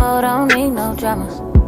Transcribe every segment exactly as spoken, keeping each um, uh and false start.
mode, I don't need no drama.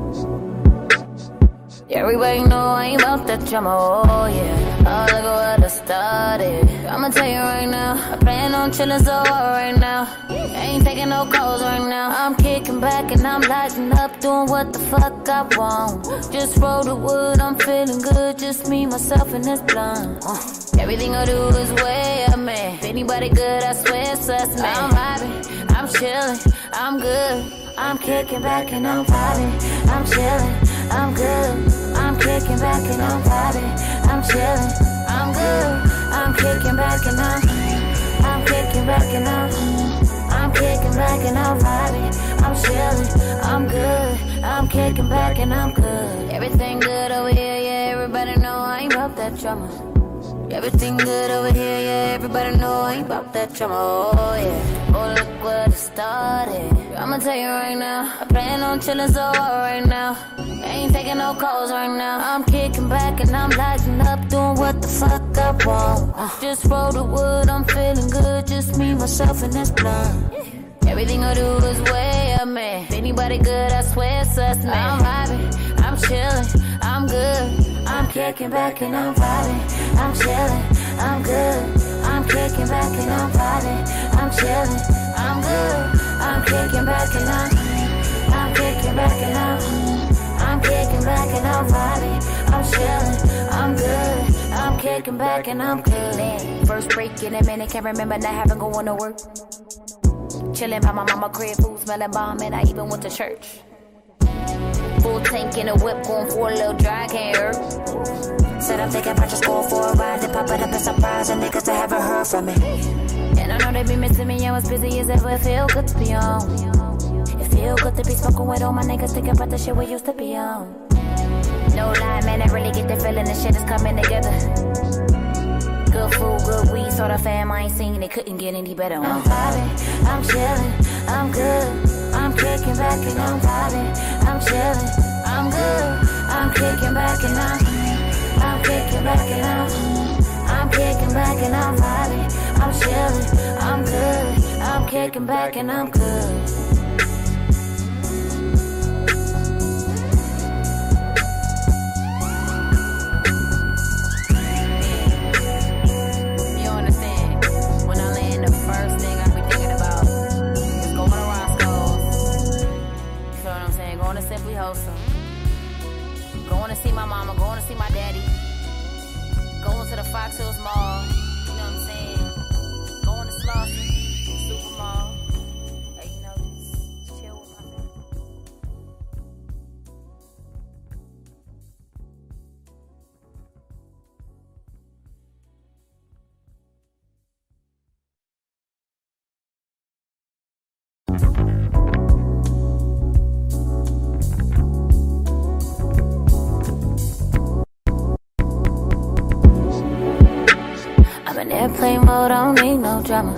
Everybody know I ain't about that drama, oh yeah. Oh, look at what I started. I'ma tell you right now, I plan on chillin' so hard right now. Ain't taking no calls right now. I'm kicking back and I'm lighting up, doing what the fuck I want. Just roll the wood, I'm feeling good, just me, myself, and this blunt. uh. Everything I do is way up, man. If anybody good, I swear it's us, man. I'm vibing, I'm chillin', I'm good. I'm kicking back and I'm vibing, I'm chillin', I'm good. I'm kicking back and I'm vibing, I'm chillin', I'm good. I'm kicking back and I'm, I'm kicking back and I'm, I'm kicking back and I'm vibing, I'm chillin', I'm good. I'm kicking back and I'm good. Everything good over here, yeah. Everybody know I ain't about that drama. Everything good over here, yeah. Everybody know I ain't about that drama, oh yeah. Oh, look what it started. I'ma tell you right now, I plan on chillin' so hard right now. Ain't taking no calls right now. I'm kicking back and I'm lighting up, doing what the fuck I want. uh, Just roll the wood, I'm feeling good, just me, myself, and this blunt. Everything I do is way up, man. If anybody good, I swear it's us, man. I'm vibing, I'm chillin', I'm good. I'm kicking back and I'm vibing, I'm chillin', I'm good. I'm kicking back and I'm vibing, I'm chillin', I'm good. I'm kicking back and I'm, I'm kicking back and I'm, I'm kicking back and I'm vibing, I'm chillin', I'm good. I'm kicking back and I'm good. Man, first break in a minute, can't remember not having going to work. Chillin' by my mama crib, food smelling bomb, and I even went to church. Full tank in a whip, going for a little dry, can't hurt. Said I'm thinking about just going for a ride, then pop it up and surprise the niggas that haven't heard from me. And I know they be missing me, I'm as busy as ever, it feel good to be on. It feel good to be smoking with all my niggas, thinking about the shit we used to be on. No lie, man, I really get the feeling the shit is coming together. Good food, good weed, sort of fam I ain't seen, it couldn't get any better. I'm vibing, I'm chillin', I'm good. I'm kicking back and I'm vibing, I'm chillin', I'm good. I'm kicking back and I'm, I'm kicking back and I'm, I'm kicking back and I'm vibing, I'm chillin', I'm good. I'm kicking back and I'm good. Going to see my mama, going to see my daddy. Going to the Fox Hills Mall. You know what I'm saying? Going to Slauson, Super Mall. Hey, you know, just chill with my family. Airplane mode, I don't need no drama.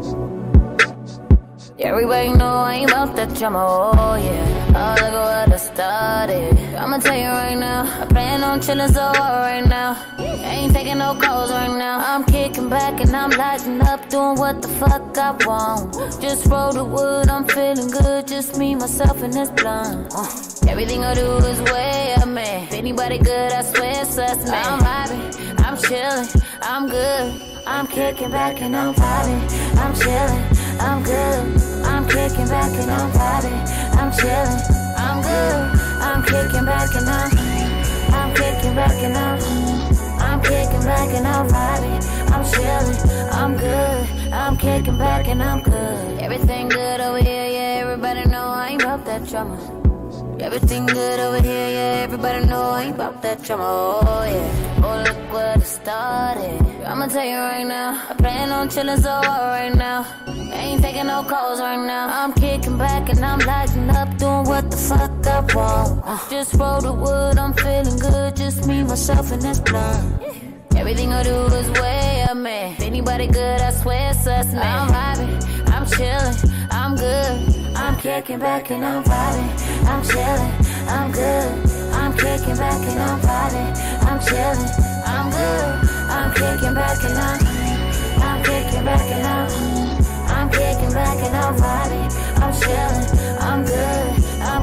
Everybody know I ain't about that drama, oh yeah. Oh, look at what I started. I'ma tell you right now, I plan on chillin' so hard right now. Ain't taking no calls right now. I'm kicking back and I'm lighting up, doing what the fuck I want. Just roll the wood, I'm feeling good, just me, myself, and this blunt. uh, Everything I do is way up, man. If anybody good, I swear it's us, man. I'm vibing, I'm chillin', I'm good. I'm kicking back and I'm vibing, I'm chillin', I'm good. I'm kicking back and I'm vibing, I'm chillin', I'm good. I'm kicking back and I'm, I'm kicking back and I'm, I'm kicking back and I'm vibing, I'm chillin', I'm good. I'm kicking back and I'm good. Everything good over here, yeah. Everybody know I ain't about that drama. Everything good over here, yeah. Everybody know I ain't about that drama, oh yeah. Oh, look what it started. I'ma tell you right now, I plan on chillin' so hard right now. Ain't taking no calls right now. I'm kicking back and I'm lighting up, doing what the fuck I want. uh, Just roll the wood, I'm feeling good, just me, myself, and this blunt. Everything I do is way up, man. If anybody good, I swear it's us, man. I'm vibing, I'm chillin', I'm good. I'm kicking back and I'm vibing, I'm chillin', I'm good. I'm kicking back and I'm vibing, I'm chillin', I'm good. I'm kicking back and I'm, I'm kicking back and I'm, I'm kicking back and I'm vibing, I'm chillin', I'm good.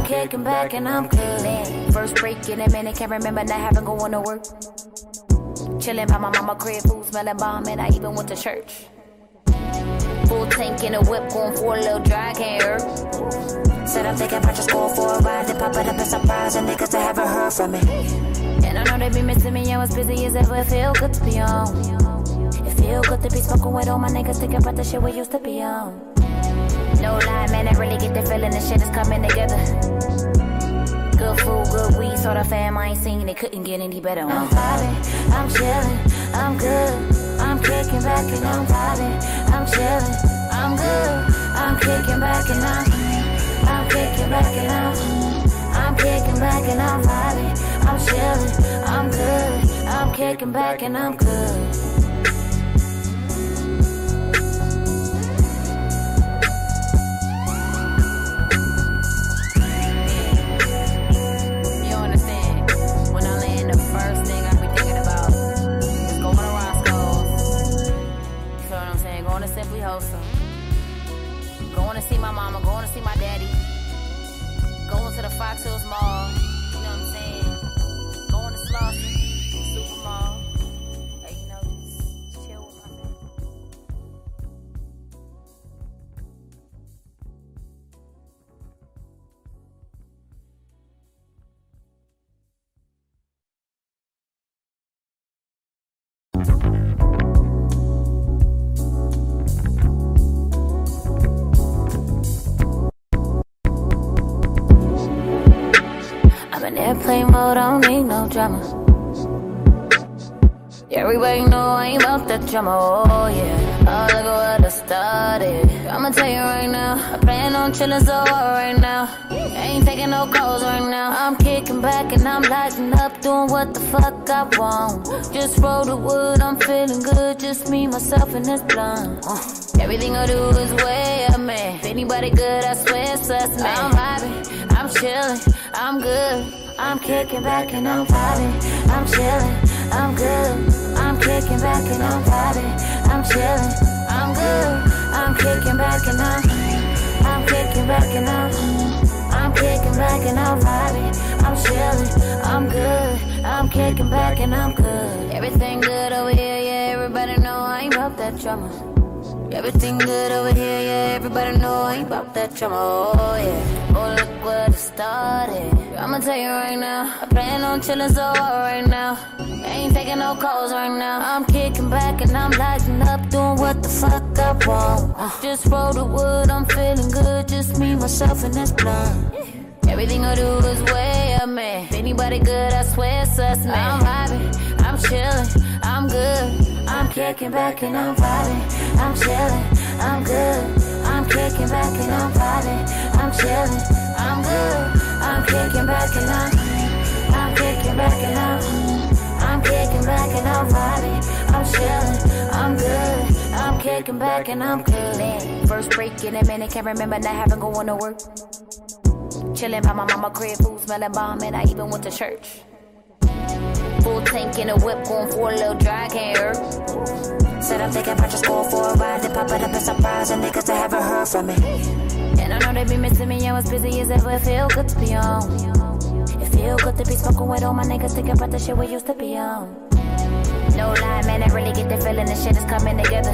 I'm kicking back and I'm good. First break in a minute, can't remember not having going to work. Chilling by my mama crib, food smelling bomb, and I even went to church. Full tank in a whip, going for a little dry, can't hurt. Said I'm thinking about just going for a ride, then pop it up and surprise, and niggas that haven't heard from me. And I know they be missing me, I was busy as ever, it feel good to be on. It feel good to be smoking with all my niggas, thinking about the shit we used to be on. No lie, man, I really get the feeling the shit is coming together. Good food, good weed, sort of fam I ain't seen, it couldn't get any better. I'm vibing, I'm chillin', I'm good. I'm kicking back and I'm vibing, I'm chillin', I'm good. I'm kicking back and I'm, I'm kicking back and I'm, I'm kicking back and I'm vibing, I'm chillin', I'm good. I'm kicking back and I'm good. Going to see my mama, going to see my daddy. Going to the Fox Hills Mall, you know what I'm saying? Going to Slauson, Super Mall. Hey, you know, just chill with my family. In airplane mode, I don't need no drama. Everybody know I ain't about that drama, oh yeah. Oh, look at what I started. I'ma tell you right now, I plan on chillin' so hard right now. Ain't taking no calls right now. I'm kicking back and I'm lighting up, doing what the fuck I want. Just roll the wood, I'm feeling good, just me, myself, and this blunt. uh. Everything I do is way up, man. If anybody good, I swear it's us, man. I'm vibing, I'm chillin', I'm good. I'm kicking back and I'm vibing, I'm chillin', I'm good. I'm kicking back and I'm vibing, I'm chillin', I'm good. I'm kicking back and I'm, I'm kicking back and I'm, I'm kicking back and I'm vibing, I'm chillin', I'm good. I'm kicking back and I'm good. Everything good over here, yeah. Everybody know I ain't about that drama. Everything good over here, yeah. Everybody know I ain't about that drama, oh yeah. Oh, look where it started. I'ma tell you right now, I plan on chillin' so hard right now. Ain't taking no calls right now. I'm kicking back and I'm lighting up, doing what the fuck I want. uh, Just roll the wood, I'm feeling good, just me, myself, and this blunt. Everything I do is way up, man. If anybody good, I swear it's us, man. I'm vibing, I'm chillin', I'm good. I'm kicking back and I'm vibing, I'm chillin', I'm good. I'm kicking back and I'm vibing, I'm chillin', I'm good. I'm kicking back and I'm, I'm kicking back and I'm, I'm kicking back and I'm vibing, I'm chillin', I'm good. I'm kicking back and I'm good. First break in a minute, can't remember not having going to work. Chillin' by my mama crib, food smelling bomb, and I even went to church. Full tank in a whip, going for a little dry, can't hurt. Said I'm thinking about just going for a ride, then pop it up and surprise, and niggas that haven't heard from me. And I know they be missing me, I was busy as ever, it feel good to be on. It feel good to be smoking with all my niggas, thinking about the shit we used to be on. No lie, man, I really get the feeling the shit is coming together.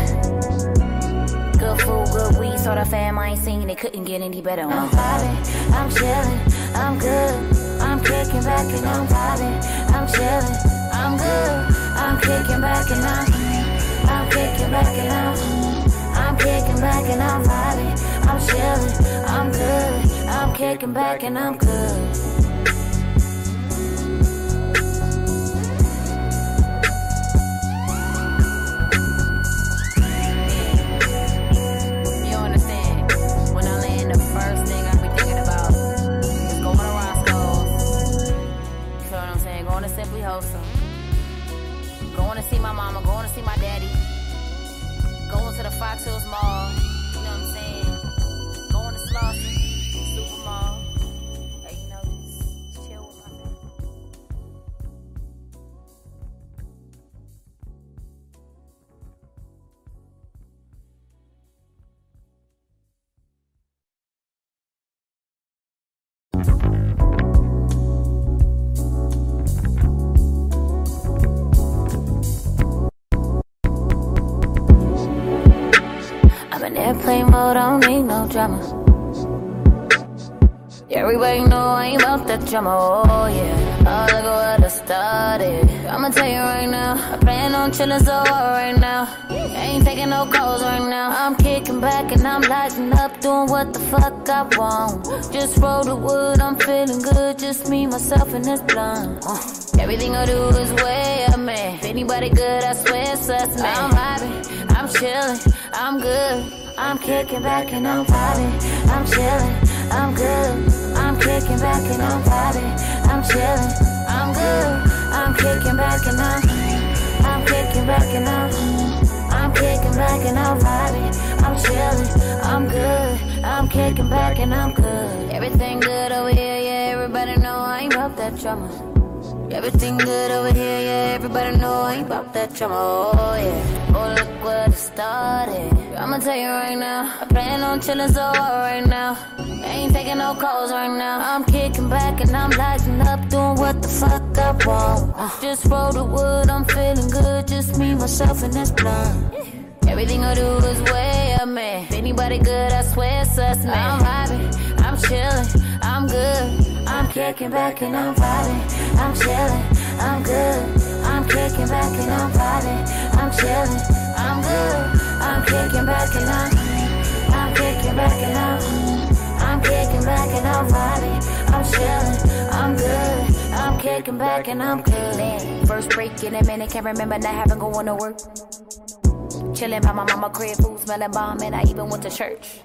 Good food, good weed, sort of fam I ain't seen, it couldn't get any better. I'm vibing, I'm chillin', I'm good. I'm kicking back and I'm vibing, I'm chillin', I'm good. I'm kicking back and I'm, I'm kicking back and I'm, I'm kicking back and I'm vibing, I'm chillin', I'm good. I'm kicking back and I'm good. Going to see my mama, going to see my daddy. Going to the Fox Hills Mall, you know what I'm saying? Going to Slauson, Super Mall. Hey, you know, just chill with my family. mode, don't need no drama. Everybody know I ain't about that drama, oh yeah. Oh, look at what I started. I'ma tell you right now, I plan on chillin' so hard right now. Ain't taking no calls right now. I'm kicking back and I'm lighting up, doing what the fuck I want. Just roll the wood, I'm feeling good, just me, myself, and this blunt. uh. Everything I do is way up, man. If anybody good, I swear it's us, man. I'm vibing, I'm chillin', I'm good. I'm kicking back and I'm vibing, I'm chillin', I'm good. I'm kicking back and I'm vibing, I'm chillin', I'm good. I'm kicking back and I'm, I'm kicking back and I'm, I'm kicking back and I'm vibing, I'm chillin', I'm good. I'm kicking back and I'm good. Everything good over here, yeah. Everybody know I ain't about that drama. Everything good over here, yeah. Everybody know I ain't about that drama, oh yeah. Oh, look what it started. I'ma tell you right now, I plan on chillin' so hard right now. Ain't taking no calls right now. I'm kicking back and I'm lighting up, doing what the fuck I want. uh, Just roll the wood, I'm feeling good, just me, myself, and this blunt. Everything I do is way up, man. If anybody good, I swear it's us, man. I'm vibing, I'm chillin', I'm good. I'm kicking back and I'm vibing, I'm chillin', I'm good. I'm kicking back and I'm vibing, I'm chillin', I'm good. I'm kicking back and I'm, I'm kicking back and I'm, I'm kicking back and I'm vibing, I'm chillin', I'm good. I'm kicking back and I'm good. Man, first break in a minute, can't remember not having going to work. Chillin' by my mama crib, food smelling bomb, and I even went to church.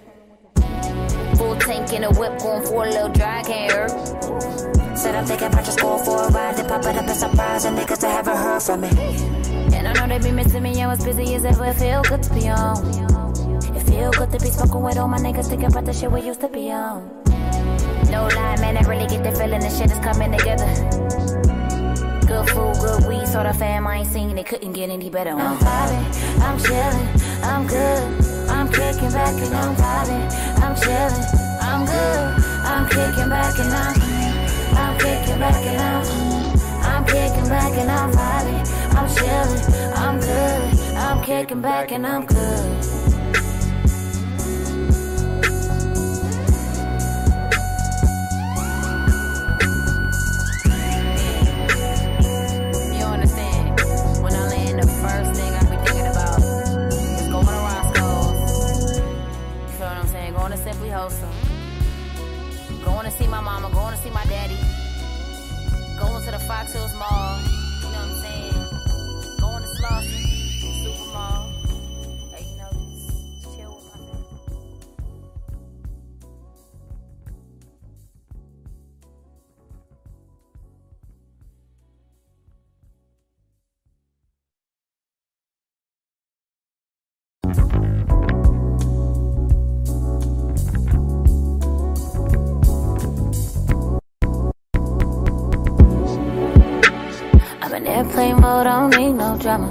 Full tank in a whip, going for a little dry, can't hurt. Said I'm thinking about just going for a ride, then pop it up and surprise and niggas that haven't heard from me. And I know they be missing me, I'm as busy as ever, it feel good to be on. It feel good to be smoking with all my niggas, thinking about the shit we used to be on. No lie, man, I really get the feeling this shit is coming together. Good food, good weed, sort of fam, I ain't seen it, couldn't get any better. I'm vibing, I'm chillin', I'm good. I'm kicking back and I'm vibing, I'm chillin', I'm good. I'm kicking back and I'm, I'm kicking back and I'm, I'm kicking back and I'm vibing, I'm chillin', I'm good. I'm kicking back and I'm good. Going to see my mama, going to see my daddy. Going to the Fox Hills Mall, you know what I'm saying? Going to Slauson, Super Mall. Hey, you know, just chill with my family. Airplane mode, I don't need no drama.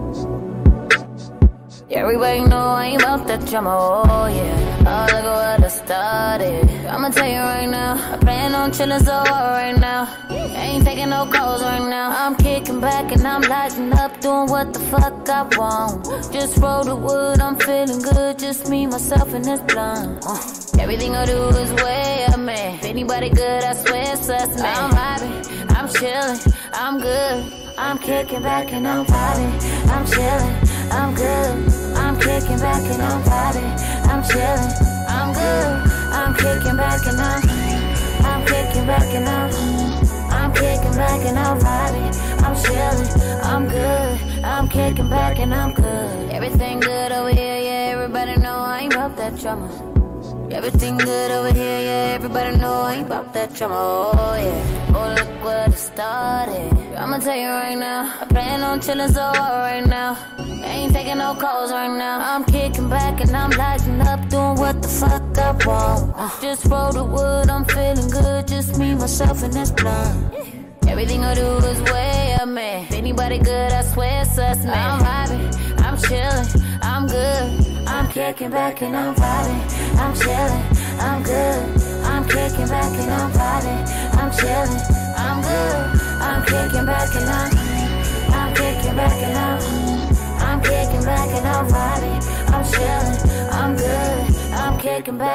Everybody know I ain't about that drama, oh yeah. Oh, look at what I started. I'ma tell you right now, I plan on chillin' so hard right now. Ain't taking no calls right now. I'm kicking back and I'm lighting up, doing what the fuck I want. Just roll the wood, I'm feeling good, just me, myself, and this blunt. uh, Everything I do is way up, man. If anybody good, I swear it's us, man. I'm vibing, I'm chillin', I'm good. I'm kicking back and I'm vibing, I'm chillin', I'm good. I'm kicking back and I'm vibing, I'm chillin', I'm good. I'm kicking back and I'm, I'm kicking back and I'm, I'm kicking back and I'm vibing, I'm chillin', I'm good. I'm kicking back and I'm good. Everything good over here, yeah. Everybody know I ain't about that drama. Everything good over here, yeah. Everybody know I ain't about that drama, oh yeah. Oh, look what it started. I'ma tell you right now, I plan on chillin' so hard right now. Ain't taking no calls right now. I'm kicking back and I'm lighting up, doing what the fuck I want. uh, Just roll the wood, I'm feeling good, just me, myself, and this blunt. Everything I do is way up, man. If anybody good, I swear it's us, man. I'm vibing, I'm chillin', I'm good. I'm kicking back and I'm vibing, I'm chillin', I'm good. I'm kicking back and I'm vibing, I'm chillin', I'm good. I'm kicking back and I'm, I'm kicking back and I'm, I'm kicking back and I'm vibing, I'm chillin', I'm good.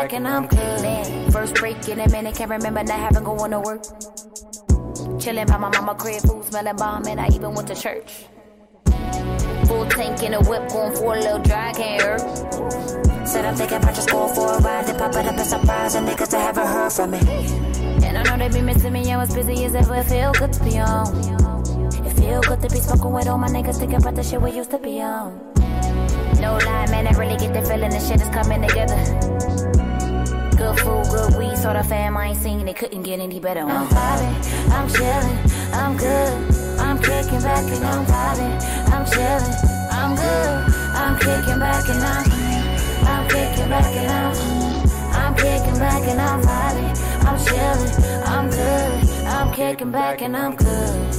back and I'm good. First break in a minute, can't remember not having going to work. Chilling by my mama crib, food smelling bomb, and I even went to church. Full tank in a whip, going for a little dry, can't hurt. Said I'm thinking about just going for a ride, then pop it up and surprise the niggas that haven't heard from me. And I know they be missing me, I was busy as ever, it feel good to be on. It feel good to be smoking with all my niggas, thinking about the shit we used to be on. No lie, man, I really get the feeling the shit is coming together. Good food, good weed, sort of fam I ain't seen, it couldn't get any better. I'm vibing, I'm chillin', I'm good. I'm kicking back and I'm vibing, I'm chillin', I'm good. I'm kicking back and I'm, I'm kicking back and I'm, I'm kicking back and I'm vibing, I'm chillin', I'm good. I'm kicking back and I'm good.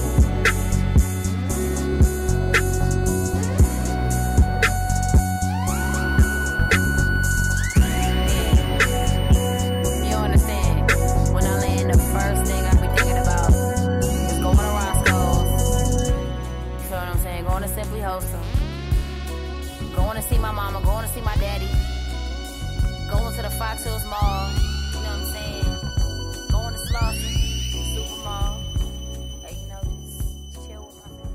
Going to see my mama, going to see my daddy. Going to the Fox Hills Mall, you know what I'm saying? Going to Slauson, Super Mall. Hey, you know, just chill with my family.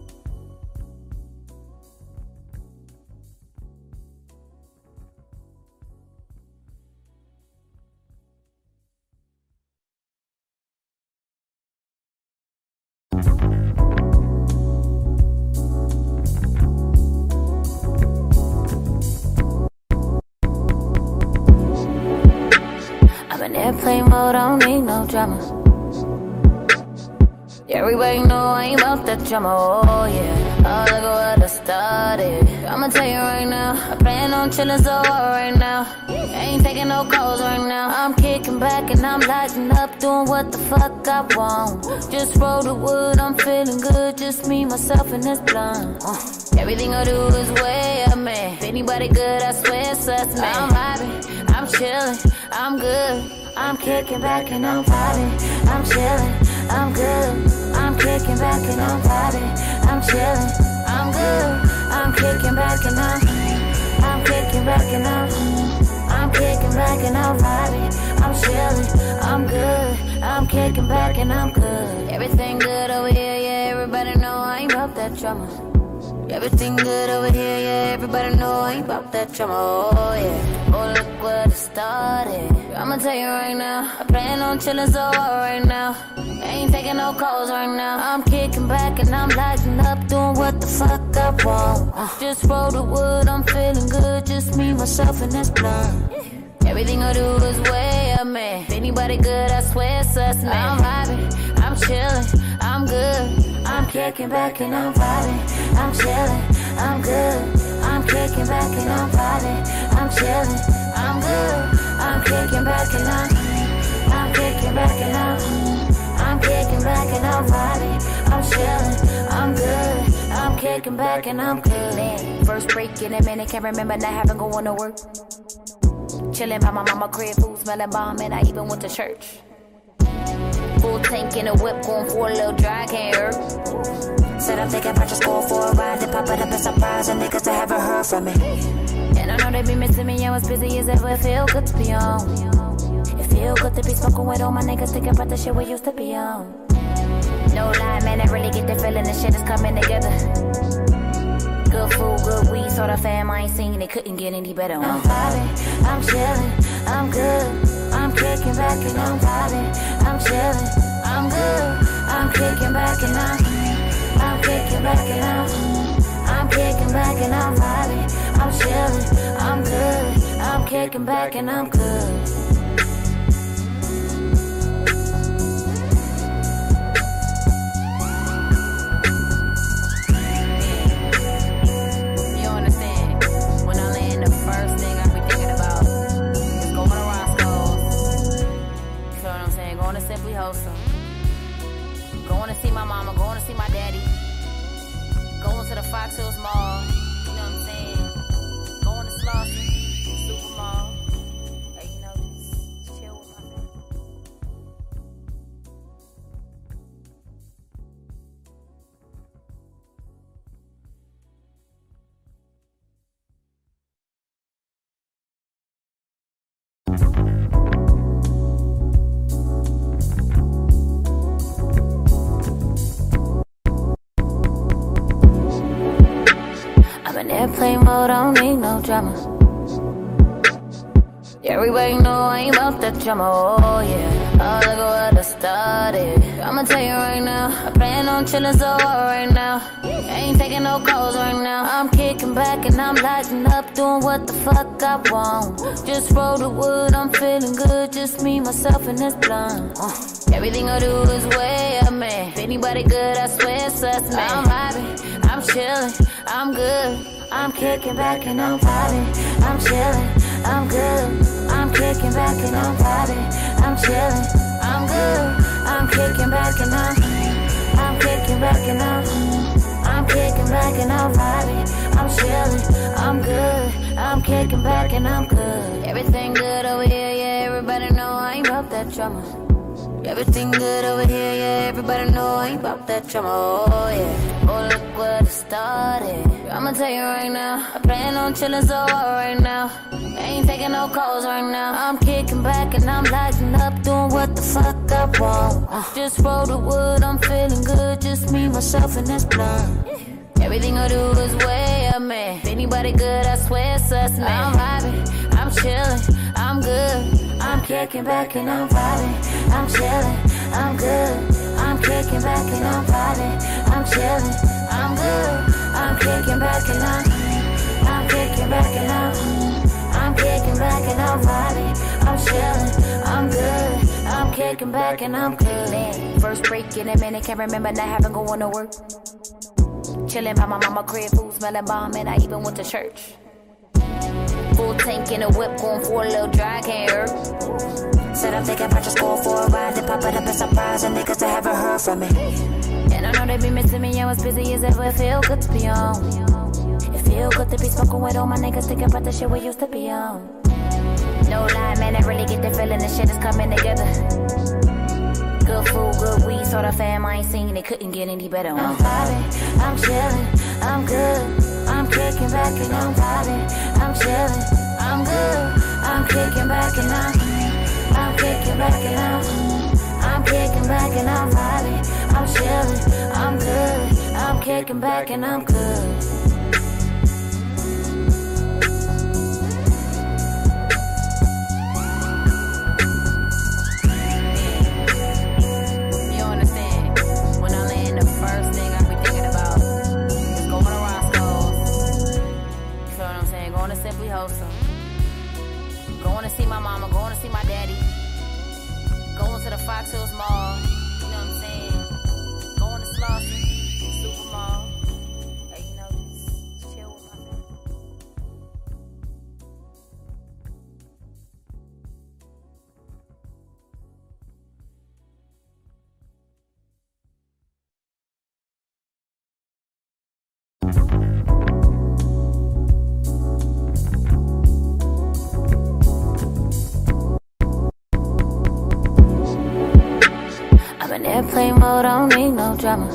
Airplane mode, I don't need no drama. Everybody know I ain't about that drama, oh yeah. Oh, look at what I started. I'ma tell you right now, I plan on chillin' so hard right now. Ain't taking no calls right now. I'm kicking back and I'm lighting up, doing what the fuck I want. Just roll the wood, I'm feeling good. Just me, myself, and this blunt. uh. Everything I do is way up, man. If anybody good, I swear it's us, man. I'm vibing, I'm chillin', I'm good. I'm kicking back and I'm vibing, I'm chillin', I'm good. I'm kicking back and I'm vibing, I'm chillin', I'm good. I'm kicking back and I'm, I'm kicking back and I'm, I'm kicking back and I'm vibing, I'm chillin', I'm good. I'm kicking back and I'm good. Everything good over here, yeah. Everybody know I ain't about that drama. Everything good over here, yeah. Everybody know I ain't about that drama, oh yeah. Oh, look what it started. I'ma tell you right now, I plan on chillin' so hard right now. Ain't taking no calls right now. I'm kicking back and I'm lighting up, doing what the fuck I want. uh, Just roll the wood, I'm feeling good. Just me, myself, and this blunt. Everything I do is way up, man. If anybody good, I swear it's us, man. I'm vibing, I'm chillin', I'm good. I'm kicking back and I'm vibing, I'm chillin', I'm good. I'm kicking back and I'm vibing, I'm chillin', I'm good. I'm kicking back and I'm, I'm kicking back and I'm, I'm kicking back and I'm vibing, I'm chillin', I'm good. I'm kicking back and I'm good. Man, first break in a minute, can't remember not having going to work. Chillin' by my mama crib, food smelling bomb, and I even went to church. Full tank in a whip, going for a little dry, can't hurt. Said I'm thinking about just going for a ride, then pop it up and surprise the niggas that haven't heard from me. And I know they be missing me, I was busy as ever, it feel good to be on. It feel good to be smoking with all my niggas, thinking about the shit we used to be on. No lie, man, I really get the feeling the shit is coming together. Good food, good weed, sort of fam I ain't seen, it couldn't get any better. I'm vibing, I'm chillin', I'm good. I'm kicking back and I'm vibing, I'm chillin', I'm good. I'm kicking back and I'm, I'm kicking back and I'm, I'm kicking back and I'm vibing, I'm chillin', I'm good. I'm kicking back and I'm good. Going to see my mama, going to see my daddy. Going to the Fox Hills Mall, you know what I'm saying? Going to Slauson, Super Mall. Hey, you know, just chill with my family. airplane mode, I don't need no drama. Everybody know I ain't about that drama, oh yeah. Oh, look at what I started. I'ma tell you right now, I plan on chillin' so hard right now. Ain't taking no calls right now. I'm kicking back and I'm lighting up, doing what the fuck I want. Just roll the wood, I'm feeling good, just me, myself, and this blunt. uh. Everything I do is way up, man. If anybody good, I swear it's us, man. I'm vibing, I'm chillin', I'm good. I'm kicking back and I'm vibing, I'm chillin', I'm good. I'm kicking back and I'm vibing, I'm chillin', I'm good. I'm kicking back and I'm, I'm kicking back and I'm, I'm kicking back and I'm vibing, I'm chillin', I'm good. I'm kicking back and I'm good. Everything good over here, yeah. Everybody know I ain't about that drama. Everything good over here, yeah. Everybody know I ain't about that drama, oh yeah. Oh, look where it started. I'ma tell you right now, I plan on chillin' so hard right now. Ain't taking no calls right now. I'm kicking back and I'm lighting up, doing what the fuck I want. uh, Just roll the wood, I'm feeling good, just me, myself, and this blunt. Everything I do is way up, man. If anybody good, I swear it's us, man. I'm vibing, I'm chillin', I'm good. I'm kicking back and I'm vibing, I'm chillin', I'm good. I'm kicking back and I'm vibing, I'm chillin', I'm good. I'm kicking back and I'm, I'm kicking back and I'm, I'm kicking back and I'm vibing, I'm chillin', I'm good. I'm kicking back and I'm good. Man, first break in a minute, can't remember not having going to work. Chillin' by my mama crib, food smelling bomb, and I even went to church. Full tank in a whip, going for a little dry, can't hurt. Said I'm thinking about just going for a ride, then pop it up and surprise and niggas that haven't heard from me. And I know they be missing me, I'm as busy as ever, it feel good to be on. It feel good to be smoking with all my niggas, thinking about the shit we used to be on. No lie, man, I really get the feeling the shit is coming together. Good food, good weed, sort of fam I ain't seen, it couldn't get any better. I'm vibing, I'm chillin', I'm good. I'm kicking back and I'm vibing, I'm chillin', I'm good. I'm kicking back and I'm, I'm kicking back and I'm, I'm kicking back and I'm vibing, I'm chillin', I'm good. I'm kicking back and I'm good. Going to see my mama, going to see my daddy. Going to the Fox Hills Mall. You know what I'm saying? Going to Slauson, Super Mall. Hey, you know, just chill with my family. Airplane mode, I don't need no drama.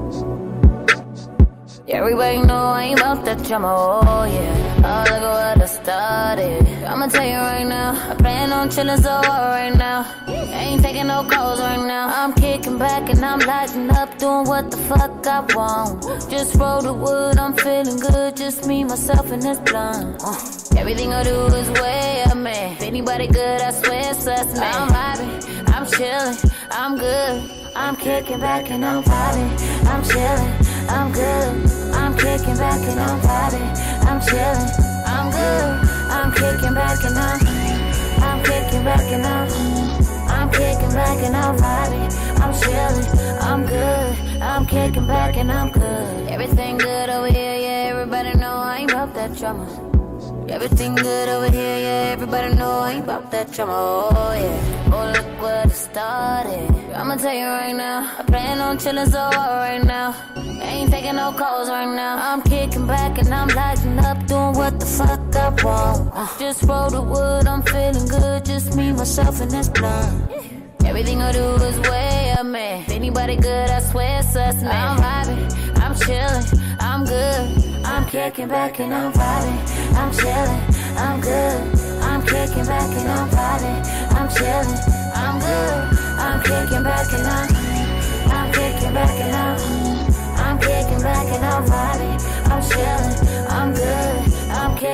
Everybody know I ain't about that drama, oh yeah. Oh, look at what I started. I'ma tell you right now, I plan on chillin' so hard right now. Ain't taking no calls right now. I'm kicking back and I'm lighting up, doing what the fuck I want. Just roll the wood, I'm feeling good, just me, myself, and this blunt. uh. Everything I do is way up, man. If anybody good, I swear it's us, man. I'm vibing, I'm chillin', I'm good. I'm kicking back and I'm vibing, I'm chillin', I'm good. I'm kicking back and I'm vibing, I'm chillin', I'm good. I'm kicking back and I'm, I'm kicking back and I'm, I'm kicking back and I'm vibing, I'm chillin', I'm good. I'm kicking back and I'm good. Everything good over here, yeah. Everybody know I ain't about that drama. Everything good over here, yeah. Everybody know I ain't about that drama, oh yeah. Oh, look where it started. I'ma tell you right now, I plan on chillin' so hard right now. Ain't taking no calls right now. I'm kicking back and I'm lighting up, doing what the fuck I want. uh, Just roll the wood, I'm feeling good, just me, myself, and this blunt. Everything I do is way up, man. If anybody good, I swear it's us, man. I'm vibing, I'm chillin', I'm good. I'm kicking back and I'm vibing, I'm chillin', I'm good. I'm kicking back and I'm vibing, I'm chillin', I'm good. I'm kicking back and I'm, I'm kicking back and I'm, I'm kicking back and I'm vibing, I'm chillin', I'm good.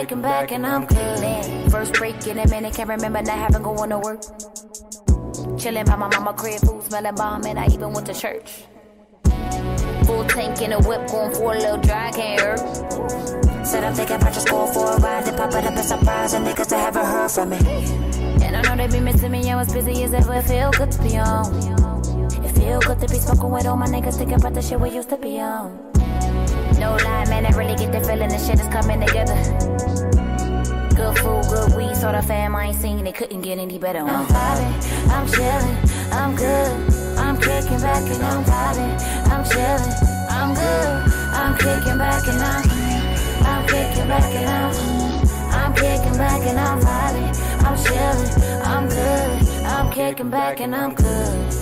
kicking back and I'm good. First break in a minute, can't remember not having going to work. Chilling by my mama crib, food smelling bomb, and I even went to church. Full tank in a whip, going for a little dry, can't hurt. Said I'm thinking about just going for a ride, then pop it up and surprise and niggas that haven't heard from me. And I know they be missing me, I was busy as ever, it feel good to be on. It feel good to be smoking with all my niggas, thinking about the shit we used to be on. No lie, man, I really get the feeling the shit is coming together. Good food, good weed, sort of fam I ain't seen, they couldn't get any better. I'm vibing, I'm chillin', I'm good. I'm kicking back and I'm vibing, I'm chillin', I'm good. I'm kicking back and I'm, I'm kicking back and I'm, I'm kicking back and I'm vibing, I'm chillin', I'm good. I'm kicking back and I'm good.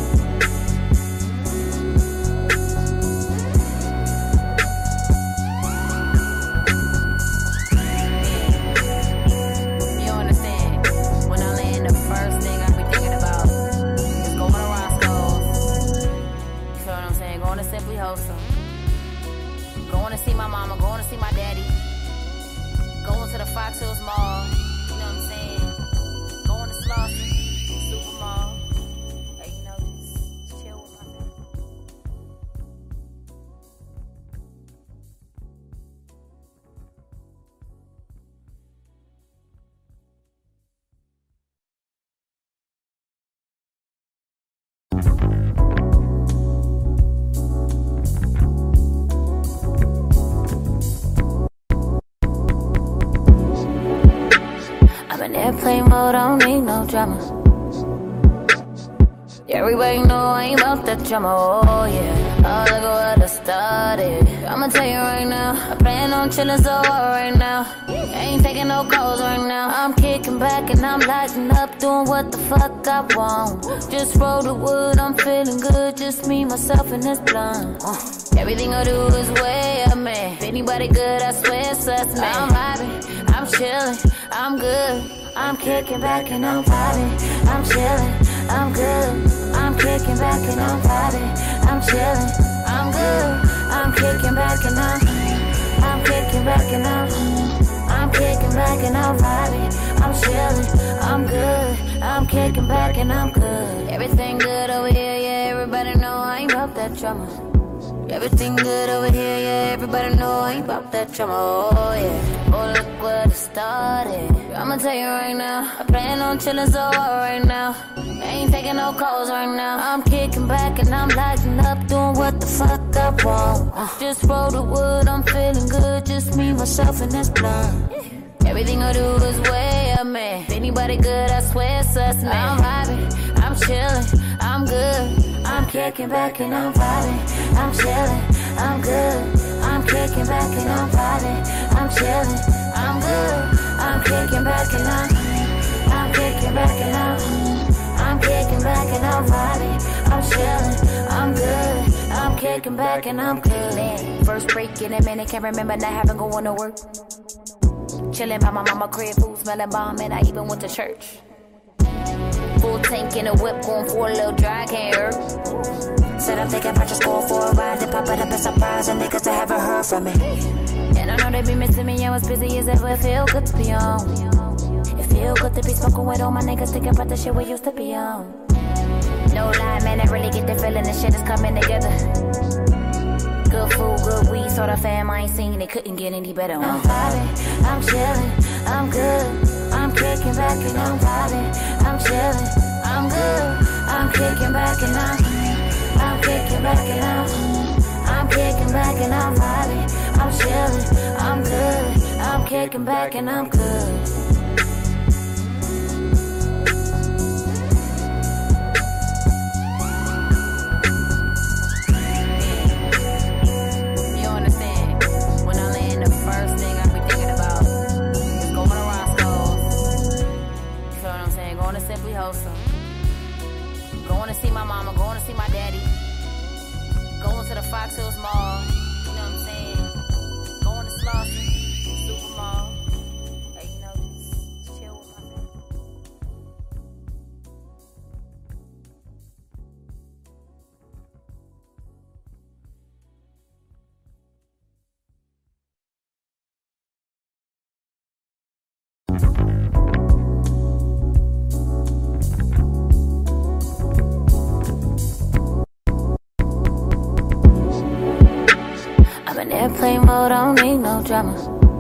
Going to see my mama, going to see my daddy. Going to the Fox Hills Mall, you know what I'm saying? Going to Slauson, Super Mall. Hey, you know, just chill with my family. Airplane mode, I don't need no drama. Everybody know I ain't about that drama, oh yeah. Oh, look at what I started. I'ma tell you right now, I plan on chillin' so hard right now. Ain't taking no calls right now. I'm kicking back and I'm lighting up, doing what the fuck I want. Just roll the wood, I'm feeling good, just me, myself, and this blunt. uh. Everything I do is way up, man. If anybody good, I swear it's us, man. I'm vibing, I'm chillin', I'm good. I'm kicking back and I'm vibing, I'm chillin', I'm good. I'm kicking back and I'm vibing, I'm chillin', I'm good. I'm kicking back and I'm, I'm kicking back and I'm, I'm kicking back and I'm vibing, I'm chillin', I'm good. I'm kicking back and I'm good. Everything good over here, yeah. Everybody know I ain't about that drama. Everything good over here, yeah. Everybody know I ain't about that drama, oh yeah. Oh, look what it started. I'ma tell you right now, I plan on chillin' so hard right now. Ain't taking no calls right now. I'm kicking back and I'm lighting up, doing what the fuck I want. uh, Just roll the wood, I'm feeling good, just me, myself, and this blunt. Everything I do is way up, man. If anybody good, I swear it's us, man. I'm vibing, I'm chillin', I'm good. I'm kicking back and I'm vibing, I'm chillin', I'm good. I'm kicking back and I'm vibing, I'm chillin', I'm good. I'm kicking back and I'm, I'm kicking back and I'm, I'm kicking back and I'm vibing, I'm chillin', I'm good. I'm kicking back and I'm good. First break in a minute, can't remember not having going to work. Chillin' by my mama crib, food smelling bomb, and I even went to church. Full tank in a whip, going for a little dry, can't hurt. Said I'm thinking about just going for a ride, then pop it up and surprise and niggas that haven't heard from me. And I know they be missing me, I was busy as ever, it feel good to be on. It feel good to be smoking with all my niggas, thinking about the shit we used to be on. No lie, man, I really get the feeling the shit is coming together. Good food, good weed, sort of fam I ain't seen, they couldn't get any better. I'm vibing, I'm chillin', I'm good. I'm kicking back and I'm vibing, I'm chillin', I'm good. I'm kicking back and I'm, I'm kicking back and I'm, I'm kicking back and I'm vibing, I'm chillin', I'm good. I'm kicking back and I'm good. Going to see my mama, going to see my daddy. Going to the Fox Hills Mall, you know what I'm saying? Going to Slauson, Super Mall. Hey, you know, in airplane mode, I don't need no drama.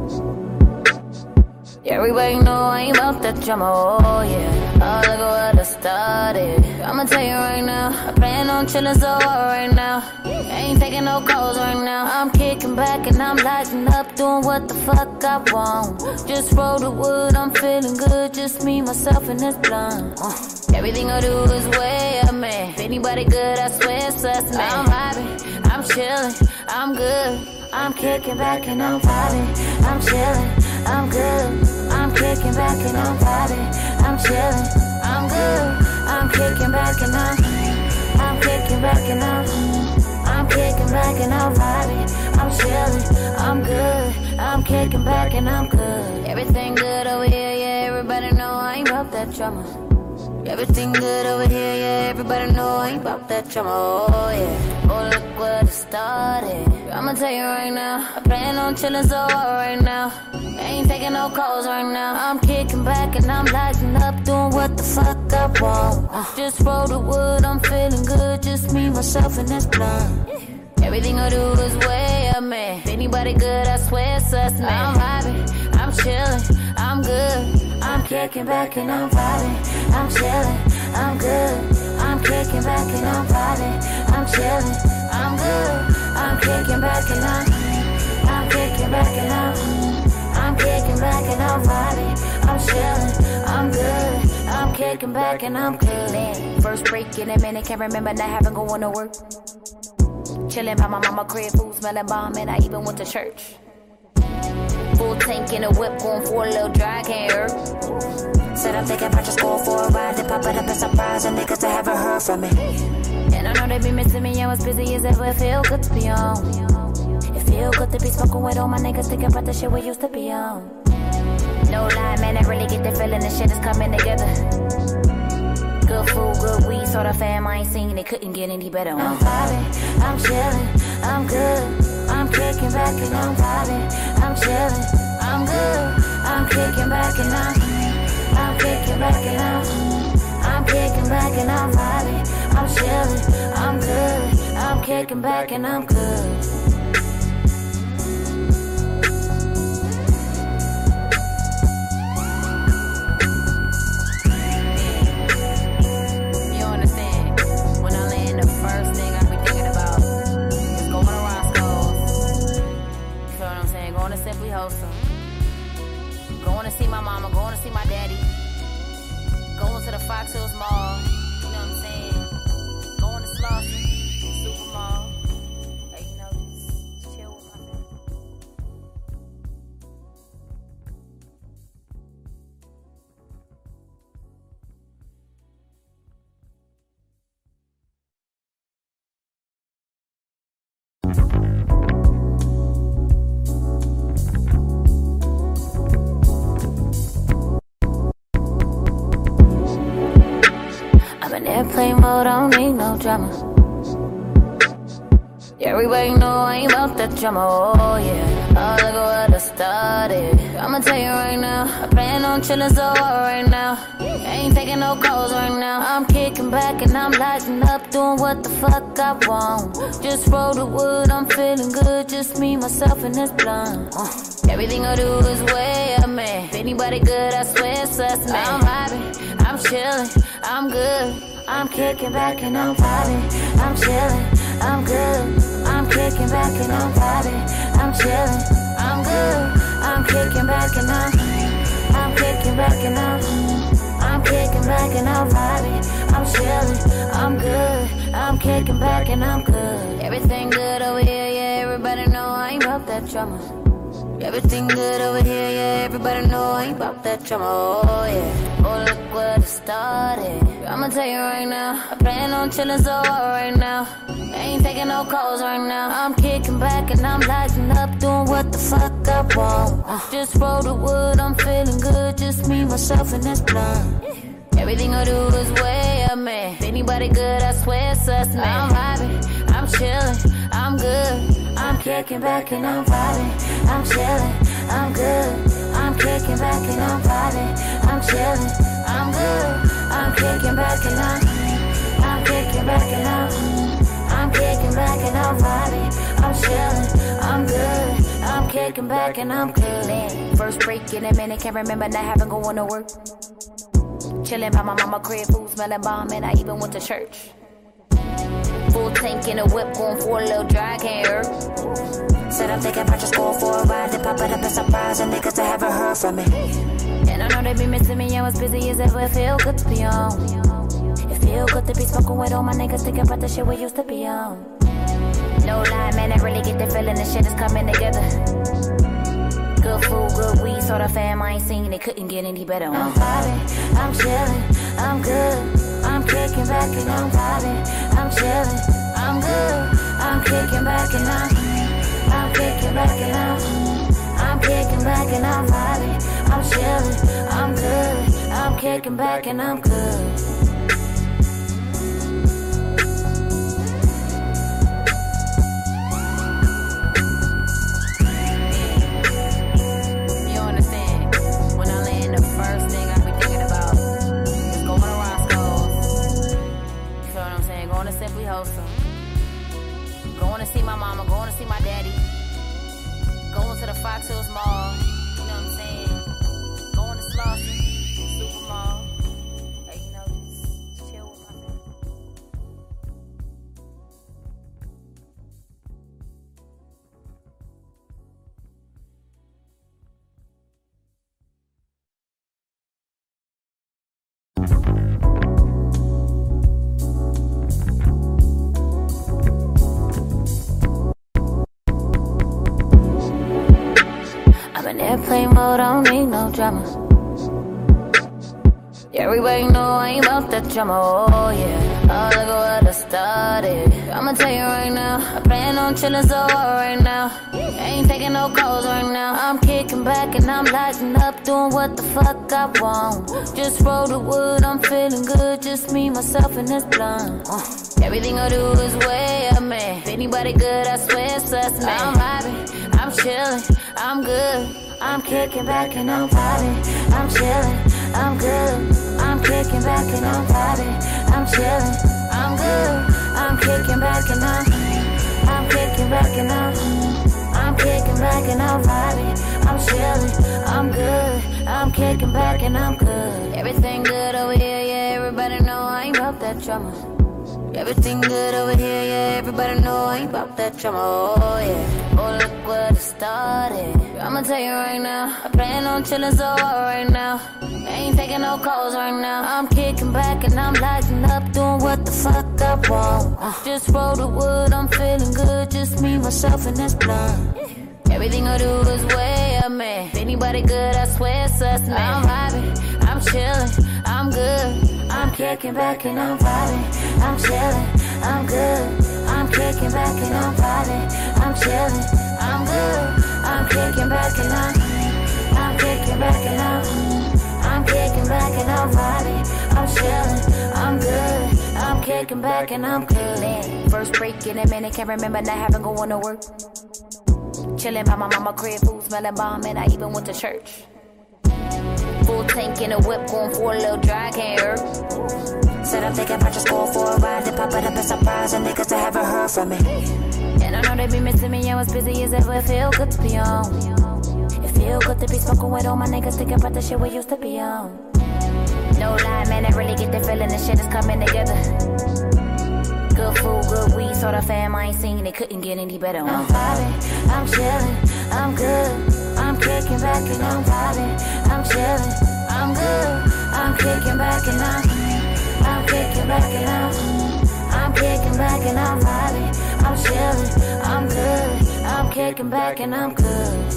Everybody know I ain't about that drama, oh yeah. Oh, look at where I started. I'ma tell you right now, I plan on chillin' so hard right now. Ain't taking no calls right now. I'm kicking back and I'm lighting up, doing what the fuck I want. Just roll the wood, I'm feeling good. Just me, myself, and this blunt. uh. Everything I do is way up, man. If anybody good, I swear it's us, man. I'm vibing, I'm chillin', I'm good. I'm kicking back and I'm vibing, I'm chillin', I'm good. I'm kicking back and I'm vibing, I'm chillin', I'm good. I'm kicking back and I'm, I'm kicking back and I'm, I'm kicking back and I'm vibing, I'm chillin', I'm good. I'm kicking back and I'm good. Everything good over here, yeah. Everybody know I ain't about that drama. Everything good over here, yeah. Everybody know I ain't about that drama, oh yeah. Oh, look where it started. I'ma tell you right now, I plan on chillin' so hard right now. Ain't taking no calls right now. I'm kicking back and I'm lighting up, doing what the fuck I want. uh, Just roll the wood, I'm feeling good. Just me, myself, and this blunt. Everything I do is way up, man. If anybody good, I swear it's us, man. I'm vibing, I'm chillin', I'm good. I'm kicking back and I'm vibing, I'm chillin', I'm good. I'm kicking back and I'm vibing, I'm chillin', I'm good. I'm kicking back and I'm, I'm kicking back and I'm, I'm kicking back and I'm vibing, I'm chillin', I'm good. I'm kicking back and I'm good. Man, first break in a minute, can't remember not having going to work. Chillin' by my mama crib, food smelling bomb, and I even went to church. Full tank in a whip, going for a little dry, can't hurt. Said I'm thinking about just going for a ride, then pop it up and surprise the niggas that haven't heard from me. And I know they be missing me, I was busy as ever, it feel good to be on. It feel good to be smoking with all my niggas, thinking about the shit we used to be on. No lie, man, I really get the feeling the shit is coming together. Good food, good weed, sort of fam I ain't seen, it couldn't get any better. I'm vibing, I'm chillin', I'm good. I'm kicking back and I'm vibing, I'm chillin', I'm good. I'm kicking back and I'm, I'm kicking back and I'm, I'm kicking back and I'm vibing, I'm chillin', I'm good. I'm kicking back and I'm good. Going to see my mama, going to see my daddy. Going to the Fox Hills Mall, you know what I'm saying? Going to Slauson, Super Mall. Hey, you know, just chill with my family. Airplane mode, I don't need no drama. Everybody know I ain't about that drama, oh yeah. Oh, look at where I started. I'ma tell you right now, I plan on chillin' so hard right now. Ain't taking no calls right now. I'm kicking back and I'm lighting up, doing what the fuck I want. Just roll the wood, I'm feeling good. Just me, myself, and this blunt. uh, Everything I do is way up, man. If anybody good, I swear it's us, man. I'm vibing, I'm chillin', I'm good. I'm kicking back and I'm vibing, I'm chillin', I'm good. I'm kicking back and I'm vibing, I'm chillin', I'm good. I'm kicking back and I'm, I'm kicking back and I'm, I'm kicking back and I'm vibing, I'm chillin', I'm good. I'm kicking back and I'm good. Everything good over here, yeah. Everybody know I ain't about that drama. Everything good over here, yeah. Everybody know I ain't about that drama, oh yeah. Oh, look where it started. I'ma tell you right now, I plan on chillin' so hard right now. Ain't taking no calls right now. I'm kicking back and I'm lighting up, doing what the fuck I want. uh, Just roll the wood, I'm feeling good. Just me, myself, and this blunt. Everything I do is way up, man. If anybody good, I swear it's us, man. I'm vibing, I'm chillin', I'm good. I'm kicking back and I'm vibing, I'm chillin', I'm good. I'm kicking back and I'm vibing, I'm chillin', I'm good. I'm kicking back and I'm, I'm kicking back and I'm, I'm kicking back and I'm vibing, I'm chillin', I'm good. kicking back and I'm good. Man, first break in a minute, can't remember not having going to work. Chillin' by my mama crib, food smelling bomb, and I even went to church. Full tank in a whip, going for a little dry, can't hurt. Said I'm thinking about just going for a ride, then pop it up a surprise, and niggas that haven't heard from me. And I know they be missing me, I'm as busy as ever, it feel good to be on. It feel good to be smoking with all my niggas, thinking about the shit we used to be on. No lie, man, I really get the feeling this shit is coming together. Good food, good weed, sort of fam, I ain't seen it, couldn't get any better. I'm vibing, I'm chillin', I'm good. I'm kicking back and I'm vibing, I'm chillin', I'm good. I'm kicking back and I'm, I'm kicking back and I'm, I'm kicking back and I'm vibing, I'm chillin', I'm good. I'm kicking back and I'm good. Going to see my mama, going to see my daddy. Going to the Fox Hills Mall, you know what I'm saying? Going to Slauson, Super Mall. Hey, you know, just chill with my family. Airplane mode, I don't need no drama. Yeah, everybody know I ain't about that drama, oh yeah. Oh, look at what I started. I'ma tell you right now, I plan on chillin' so hard right now. Ain't taking no calls right now. I'm kicking back and I'm lighting up, doing what the fuck I want. Just roll the wood, I'm feeling good, just me, myself, and this blunt. uh. Everything I do is way up, man. If anybody good, I swear it's us, man. I'm vibing, I'm chillin', I'm good. I'm kicking back and I'm vibing, I'm chillin', I'm good. I'm kicking back and I'm vibing, I'm chillin', I'm good. I'm kicking back and I'm, I'm kicking back and I'm, I'm kicking back and I'm vibing, I'm chillin', I'm good. I'm kicking back and I'm good. Everything good over here, yeah, everybody know I ain't about that drama. Everything good over here, yeah, everybody know I ain't about that drama, oh yeah. Oh, look what it started. I'ma tell you right now, I plan on chillin' so hard right now. Ain't taking no calls right now. I'm kicking back and I'm lighting up, doing what the fuck I want. uh, Just roll the wood, I'm feeling good, just me, myself, and this blunt. Everything I do is way up, man. If anybody good, I swear it's us, man. I'm vibing, I'm chillin', I'm good. I'm kicking back and I'm vibing, I'm chillin', I'm good. I'm kicking back and I'm vibing, I'm chillin', I'm good. I'm kicking back and I'm, I'm kicking back and I'm, I'm kicking back and I'm vibing, I'm chillin', I'm good. I'm kicking back and I'm good. Man, first break in a minute, can't remember not having going to work. Chillin' by my mama crib, food smelling bomb, and I even went to church. Full tank in a whip, going for a little dry, can't hurt. Said I'm thinking about just going for a ride, then pop it up a surprise, and niggas that haven't heard from me. And I know they be missing me, I'm as busy as ever, it feel good to be on. It feel good to be smoking with all my niggas, thinking about the shit we used to be on. No lie, man, I really get the feeling this shit is coming together. Good food, good weed, sort of fam, I ain't seen it, couldn't get any better. I'm vibing, I'm chillin', I'm good. I'm kicking back and I'm vibing, I'm chillin', I'm good. I'm kicking back and I'm, I'm kicking back and I'm, I'm kicking back and I'm vibing, I'm chillin', I'm good. I'm kicking back and I'm good.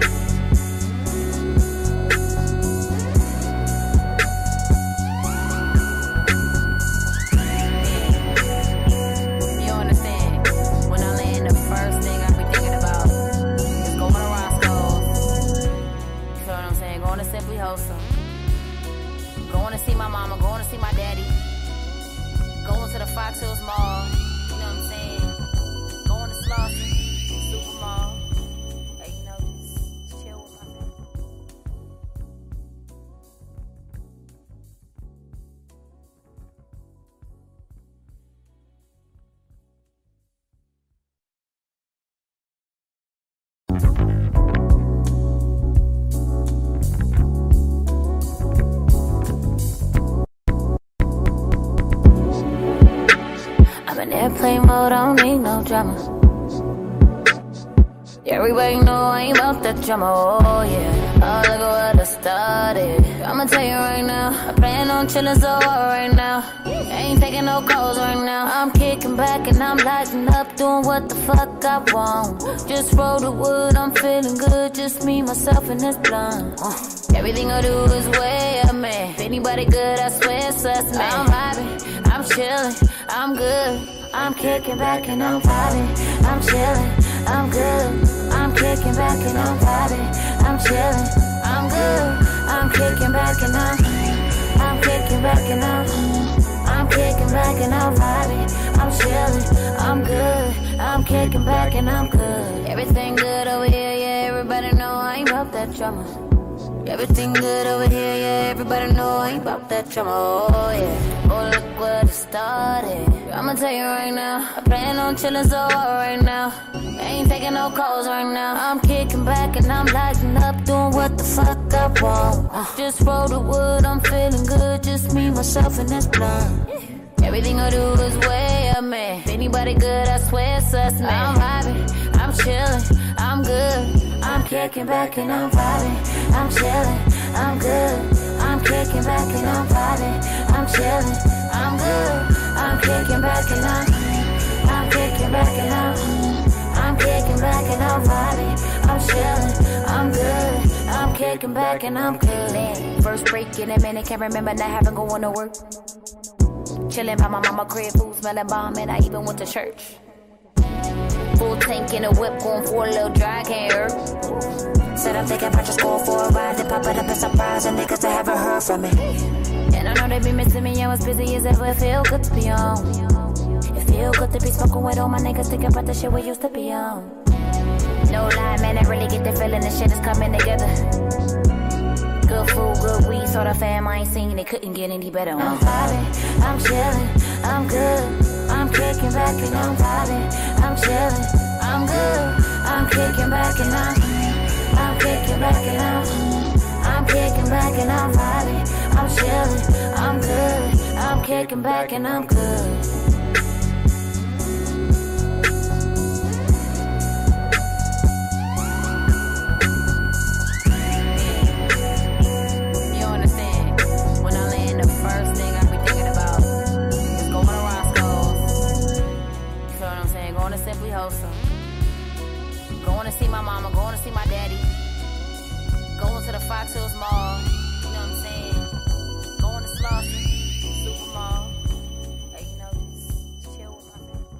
Going to see my mama, going to see my daddy. Going to the Fox Hills Mall, you know what I'm saying? Going to Slauson, Super Mall. Hey, you know, just chill with my family. mode, I don't need no drama. Everybody know I ain't about that drama, oh yeah. Oh, look at what I started. I'ma tell you right now, I plan on chillin' so hard right now. Ain't taking no calls right now. I'm kicking back and I'm lighting up, doing what the fuck I want. Just roll the wood, I'm feeling good, just me, myself, and this blunt. uh. Everything I do is way up, man. If anybody good, I swear it's us, man. I'm vibing, I'm chillin', I'm good. I'm kicking back and I'm vibing, I'm chillin', I'm good. I'm kicking back and I'm vibing, I'm chillin', I'm good. I'm kicking back and I'm, I'm kicking back and I'm, I'm kicking back and I'm vibing, I'm chillin', I'm good. I'm kicking back and I'm good. Everything good over here, yeah. Everybody know I ain't about that drama. Everything good over here, yeah. Everybody know I ain't about that drama, oh yeah. Oh, look what it started. I'ma tell you right now, I plan on chillin' so hard right now. Ain't taking no calls right now. I'm kicking back and I'm lighting up, doing what the fuck I want. uh, Just roll the wood, I'm feeling good, just me, myself, and this blunt. Everything I do is way up, man. If anybody good, I swear it's us, man. I'm vibing, I'm chillin', I'm good. I'm kicking back and I'm vibing, I'm chillin', I'm good. I'm kicking back and I'm vibing, I'm chillin', I'm good. I'm kicking back and I'm, I'm kicking back and I'm, I'm kicking back and I'm vibing, I'm chillin', I'm good. I'm kicking back and I'm good. Man, first break in a minute, can't remember not having going to work. Chillin' by my mama crib, food smelling bomb, and I even went to church. Full tank in a whip, going for a little dry, can't hurt. Said I'm thinking about just going for a ride, then pop it up and surprise the niggas that haven't heard from me. And I know they be missing me, I'm as busy as ever, it feel good to be on. It feel good to be smoking with all my niggas, thinking about the shit we used to be on. No lie, man, I really get the feeling the shit is coming together. Good food, good weed, sort of fam I ain't seen, it couldn't get any better. I'm vibing, I'm chillin', I'm good. I'm kicking back and I'm vibing, I'm chillin', I'm good. I'm kicking back and I'm, I'm kicking back and I'm, I'm kicking back and I'm vibing, I'm chillin', I'm good. I'm kicking back and I'm good. Going to see my mama, going to see my daddy. Going to the Fox Hills Mall. You know what I'm saying? Going to Slauson, Super Mall. Hey, you know, just chill with my family.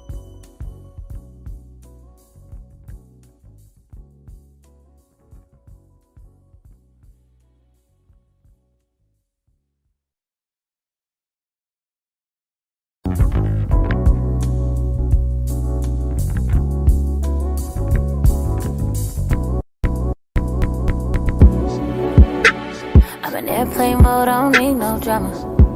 Airplane mode, I don't need no drama.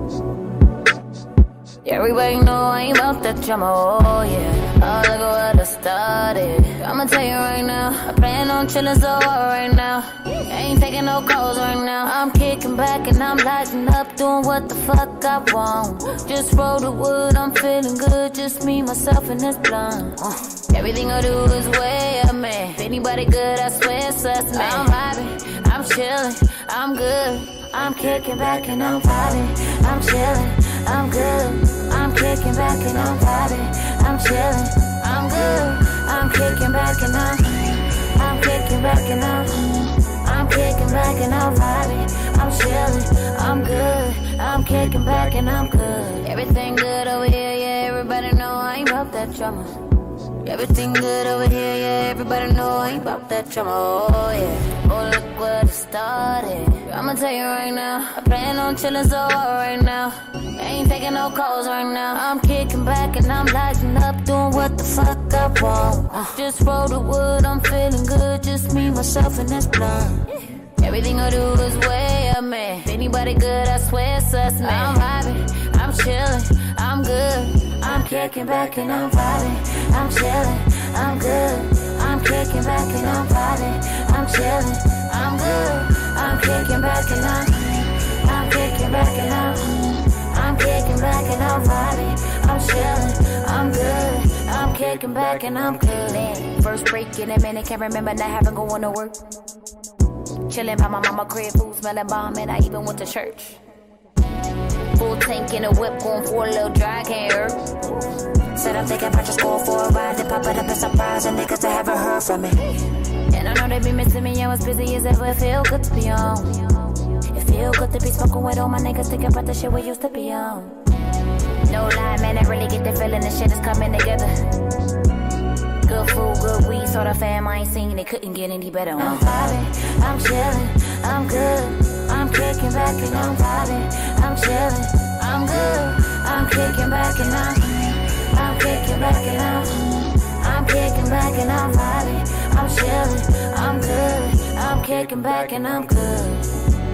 Everybody know I ain't about that drama, oh yeah. Oh, look at what I started. I'ma tell you right now, I plan on chillin' so hard right now. Ain't taking no calls right now. I'm kicking back and I'm lighting up, doing what the fuck I want. Just roll the wood, I'm feeling good, just me, myself, and this blunt. uh. Everything I do is way up, man. If anybody good, I swear it's us, man. I'm vibing, I'm chillin', I'm good. I'm kicking back and I'm vibing, I'm chillin', I'm good. I'm kicking back and I'm vibing, I'm chillin', I'm good. I'm kicking back and I'm, I'm kicking back and I'm, I'm kicking back and I'm vibing, I'm chillin', I'm good. I'm kicking back and I'm good. Everything good over here, yeah. Everybody know I ain't about that drama. Everything good over here, yeah. Everybody know I ain't about that drama, oh yeah. Oh, look what it started. I'ma tell you right now, I plan on chillin' so hard right now. Ain't taking no calls right now. I'm kicking back and I'm lighting up, doing what the fuck I want. uh, Just roll the wood, I'm feeling good, just me, myself, and this blunt. Everything I do is way up, man. If anybody good, I swear it's us, man. I'm vibing, I'm chillin', I'm good. I'm kicking back and I'm vibing, I'm chillin', I'm good. I'm kicking back and I'm vibing, I'm chillin', I'm good. I'm kicking back and I'm, I'm kicking back and I'm, I'm kicking back and I'm vibing, I'm chillin', I'm good. kicking back and I'm good. First break in a minute, can't remember not having going to work. Chilling by my mama crib, food smelling bomb, and I even went to church. Full tank in a whip, going for a little dry, can't hurt. Said I'm thinking about just going for a ride, then pop it up and surprise, and niggas that haven't heard from me. And I know they be missing me, I was busy as ever, it feel good to be on. It feel good to be smoking with all my niggas, thinking about the shit we used to be on. No lie, man, I really get the feeling the shit is coming together. Good food, good weed, sort of fam I ain't seen, they couldn't get any better. I'm vibing, I'm chillin', I'm good. I'm kicking back and I'm vibing, I'm chillin', I'm good. I'm kicking back and I'm, I'm kicking back and I'm, I'm kicking back and I'm vibing, I'm chillin', I'm good. I'm kicking back and I'm good.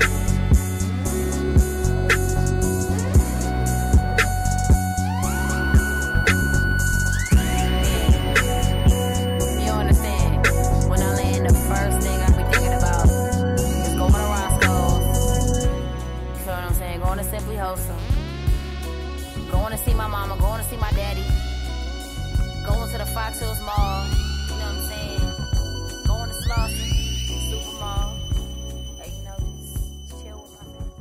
Going to see my mama, going to see my daddy. Going to the Fox Hills Mall, you know what I'm saying? Going to Slauson, Super Mall. Hey, you know, just chill with my family.